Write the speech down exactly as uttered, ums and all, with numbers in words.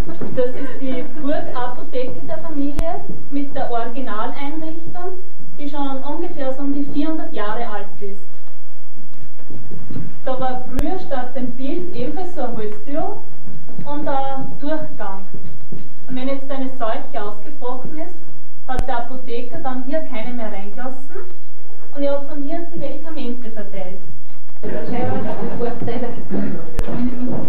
Das ist die Burgapotheke der Familie mit der Originaleinrichtung, die schon ungefähr so um die vierhundert Jahre alt ist. Da war früher statt dem Bild ebenfalls so eine Holztür und ein Durchgang. Und wenn jetzt eine Seuche ausgebrochen ist, hat der Apotheker dann hier keine mehr reingelassen und er hat von hier die Medikamente verteilt. Vorteile.